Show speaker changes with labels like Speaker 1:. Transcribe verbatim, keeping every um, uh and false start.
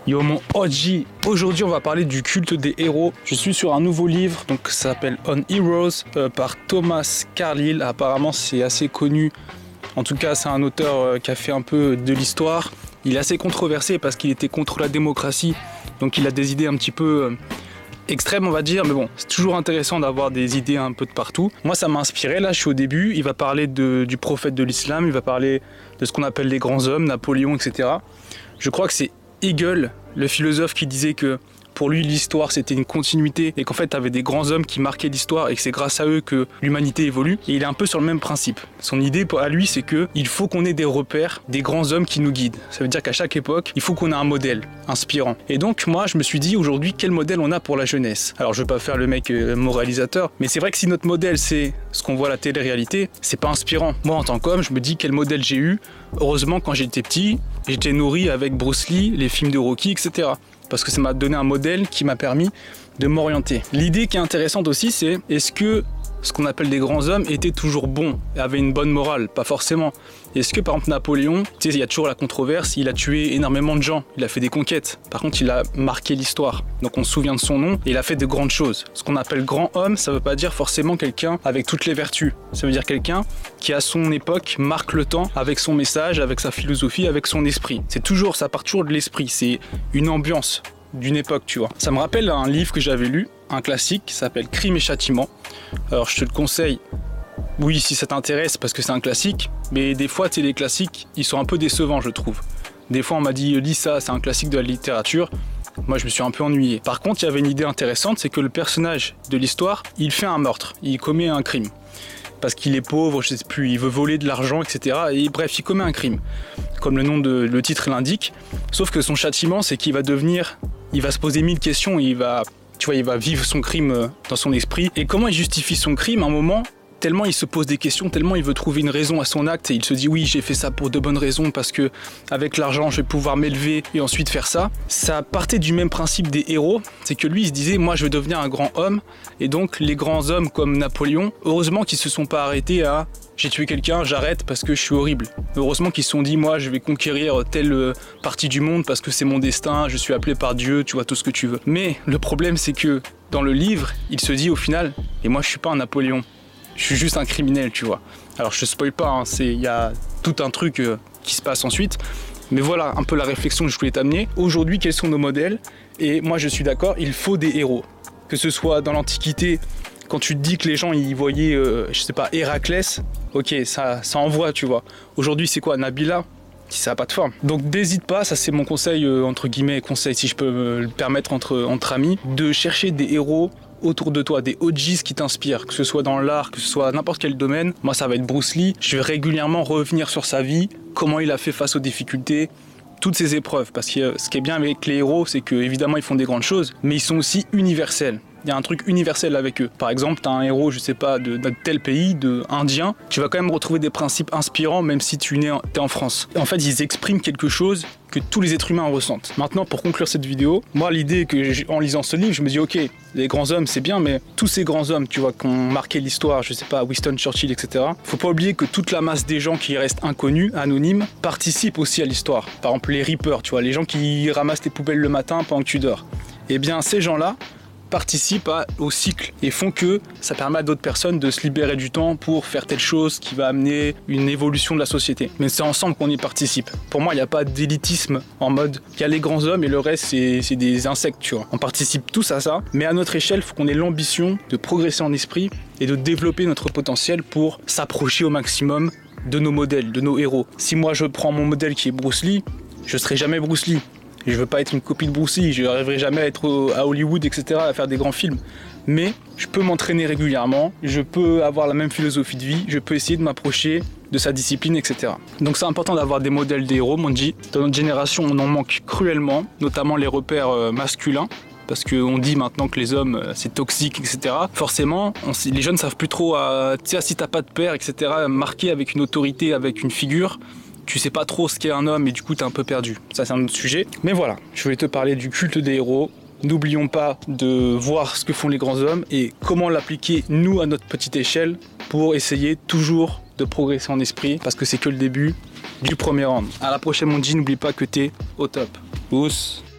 Speaker 1: Yo mon O G, aujourd'hui on va parler du culte des héros. Je suis sur un nouveau livre, donc ça s'appelle On Heroes euh, par Thomas Carlyle. Apparemment c'est assez connu, en tout cas c'est un auteur euh, qui a fait un peu de l'histoire. Il est assez controversé parce qu'il était contre la démocratie, donc il a des idées un petit peu euh, extrêmes on va dire, mais bon, c'est toujours intéressant d'avoir des idées un peu de partout. Moi ça m'a inspiré, là je suis au début, il va parler de, du prophète de l'islam, il va parler de ce qu'on appelle les grands hommes, Napoléon, et cetera. Je crois que c'est Hegel, le philosophe, qui disait que pour lui l'histoire c'était une continuité et qu'en fait tu avais des grands hommes qui marquaient l'histoire et que c'est grâce à eux que l'humanité évolue. Et il est un peu sur le même principe. Son idée à lui c'est que il faut qu'on ait des repères, des grands hommes qui nous guident. Ça veut dire qu'à chaque époque il faut qu'on ait un modèle inspirant. Et donc moi je me suis dit aujourd'hui quel modèle on a pour la jeunesse. Alors je veux pas faire le mec euh, moralisateur, mais c'est vrai que si notre modèle c'est ce qu'on voit à la télé-réalité, c'est pas inspirant. Moi en tant qu'homme je me dis quel modèle j'ai eu. Heureusement quand j'étais petit j'étais nourri avec Bruce Lee, les films de Rocky, et cetera. Parce que ça m'a donné un modèle qui m'a permis de m'orienter. L'idée qui est intéressante aussi, c'est est-ce que ce qu'on appelle des grands hommes étaient toujours bons et avaient une bonne morale? Pas forcément. Est-ce que par exemple Napoléon, tu sais, il y a toujours la controverse, il a tué énormément de gens, il a fait des conquêtes. Par contre, il a marqué l'histoire. Donc on se souvient de son nom et il a fait de grandes choses. Ce qu'on appelle grand homme, ça veut pas dire forcément quelqu'un avec toutes les vertus. Ça veut dire quelqu'un qui à son époque marque le temps avec son message, avec sa philosophie, avec son esprit. C'est toujours, ça part toujours de l'esprit. C'est une ambiance d'une époque, tu vois. Ça me rappelle un livre que j'avais lu, un classique qui s'appelle Crime et Châtiment. Alors je te le conseille, oui, si ça t'intéresse, parce que c'est un classique, mais des fois, tu sais, les classiques, ils sont un peu décevants, je trouve. Des fois, on m'a dit, lis ça, c'est un classique de la littérature. Moi, je me suis un peu ennuyé. Par contre, il y avait une idée intéressante, c'est que le personnage de l'histoire, il fait un meurtre, il commet un crime. Parce qu'il est pauvre, je sais plus, il veut voler de l'argent, et cetera. Et bref, il commet un crime, comme le nom de le titre l'indique. Sauf que son châtiment, c'est qu'il va devenir, il va se poser mille questions, il va, tu vois, il va vivre son crime dans son esprit. Et comment il justifie son crime à un moment? Tellement il se pose des questions, tellement il veut trouver une raison à son acte et il se dit oui, j'ai fait ça pour de bonnes raisons parce que avec l'argent je vais pouvoir m'élever et ensuite faire ça. Ça partait du même principe des héros, c'est que lui il se disait moi je veux devenir un grand homme et donc les grands hommes comme Napoléon, heureusement qu'ils se sont pas arrêtés à j'ai tué quelqu'un, j'arrête parce que je suis horrible. Heureusement qu'ils se sont dit moi je vais conquérir telle partie du monde parce que c'est mon destin, je suis appelé par Dieu, tu vois tout ce que tu veux. Mais le problème c'est que dans le livre, il se dit au final et moi je suis pas un Napoléon. Je suis juste un criminel, tu vois. Alors je te spoil pas, hein, il y a tout un truc euh, qui se passe ensuite. Mais voilà un peu la réflexion que je voulais t'amener. Aujourd'hui, quels sont nos modèles? Et moi je suis d'accord, il faut des héros. Que ce soit dans l'Antiquité, quand tu te dis que les gens ils voyaient, euh, je sais pas, Héraclès, ok, ça, ça envoie, tu vois. Aujourd'hui c'est quoi, Nabila? Ça n'a pas de forme. Donc n'hésite pas, ça c'est mon conseil, euh, entre guillemets, conseil si je peux me le permettre entre, entre amis, de chercher des héros autour de toi, des O Gs qui t'inspirent, que ce soit dans l'art, que ce soit n'importe quel domaine. Moi ça va être Bruce Lee, je vais régulièrement revenir sur sa vie, comment il a fait face aux difficultés, toutes ces épreuves, parce que ce qui est bien avec les héros, c'est qu'évidemment ils font des grandes choses, mais ils sont aussi universels. Il y a un truc universel avec eux. Par exemple, tu as un héros, je sais pas, de, de tel pays, de indien, tu vas quand même retrouver des principes inspirants même si tu es en, en France. En fait, ils expriment quelque chose que tous les êtres humains ressentent. Maintenant, pour conclure cette vidéo, moi l'idée que j'ai, en lisant ce livre, je me dis ok, les grands hommes c'est bien, mais tous ces grands hommes, tu vois, qui ont marqué l'histoire, je sais pas, Winston Churchill, et cetera. Faut pas oublier que toute la masse des gens qui restent inconnus, anonymes, participent aussi à l'histoire. Par exemple, les Reapers, tu vois, les gens qui ramassent tes poubelles le matin pendant que tu dors. Eh bien, ces gens-là participent à, au cycle et font que ça permet à d'autres personnes de se libérer du temps pour faire telle chose qui va amener une évolution de la société. Mais c'est ensemble qu'on y participe. Pour moi, il n'y a pas d'élitisme en mode il y a les grands hommes et le reste c'est des insectes, tu vois. On participe tous à ça, mais à notre échelle, il faut qu'on ait l'ambition de progresser en esprit et de développer notre potentiel pour s'approcher au maximum de nos modèles, de nos héros. Si moi je prends mon modèle qui est Bruce Lee, je serai jamais Bruce Lee. Je veux pas être une copie de Bruce Lee, je rêverai jamais à être à Hollywood, et cetera, à faire des grands films. Mais je peux m'entraîner régulièrement, je peux avoir la même philosophie de vie, je peux essayer de m'approcher de sa discipline, et cetera. Donc c'est important d'avoir des modèles des héros, Monji. Dans notre génération, on en manque cruellement, notamment les repères masculins. Parce qu'on dit maintenant que les hommes c'est toxique, et cetera. Forcément, on, les jeunes ne savent plus trop, euh, tu sais, si t'as pas de père, et cetera, marqué avec une autorité, avec une figure, tu sais pas trop ce qu'est un homme et du coup t'es un peu perdu. Ça c'est un autre sujet. Mais voilà, je voulais te parler du culte des héros. N'oublions pas de voir ce que font les grands hommes et comment l'appliquer nous à notre petite échelle pour essayer toujours de progresser en esprit parce que c'est que le début du premier round. À la prochaine mon G, n'oublie pas que t'es au top. Ouss.